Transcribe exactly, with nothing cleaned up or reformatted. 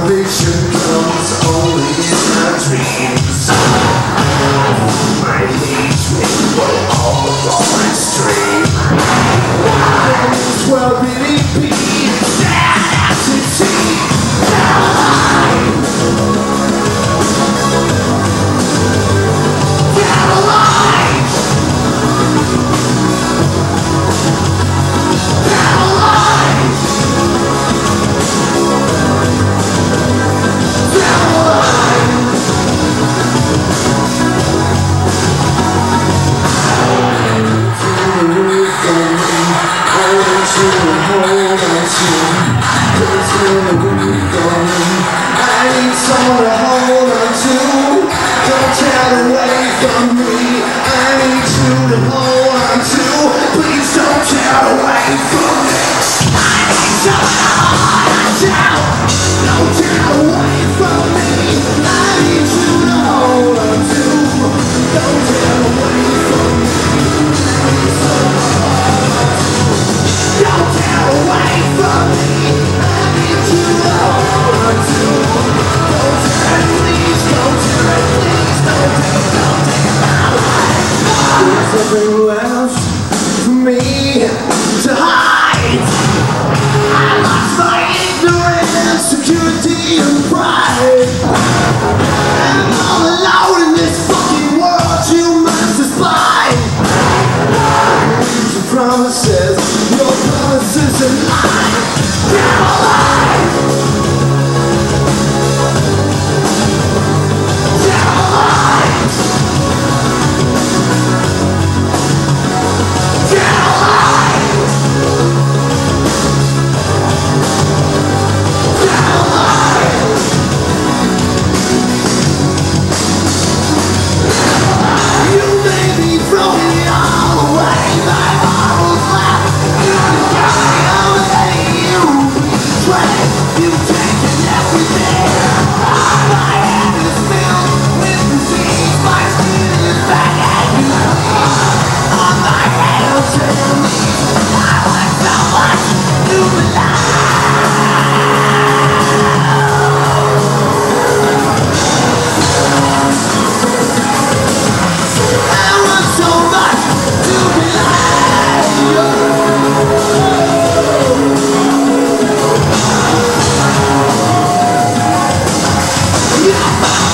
Salvation comes only in my dreams. My hatred will all run extreme. Why this world really be sad as it seems? Down the line! Down the line! Down the line! Hold on to, hold on to. There's no roof on me. I need someone to hold on to. Don't tear away from me. I need you to hold on to. Please don't tear away from me. I need someone to hold on to. Don't tear away from me. I need you to hold on to. Don't tear away from me. I need someone to hold on to. Don't tear away from me. I need you to hold on to. Don't tear it, please. Don't tear it, please. Don't take it, don't take it my life. There's nothing left for me to hide. I lost my ignorance, security, and pride. And I'm all alone in this fucking world. You must despise. Your promises, your promises are lies. They're all lies. They're all lies. They're all lies. They're all lies. You made me throw it all away. My heart was left. You got me away. You betrayed. You've taken everything. All my head is filled with disease. My skin is back at you. On my hands and knees. I want so much to belong. I want so much to belong. Yeah.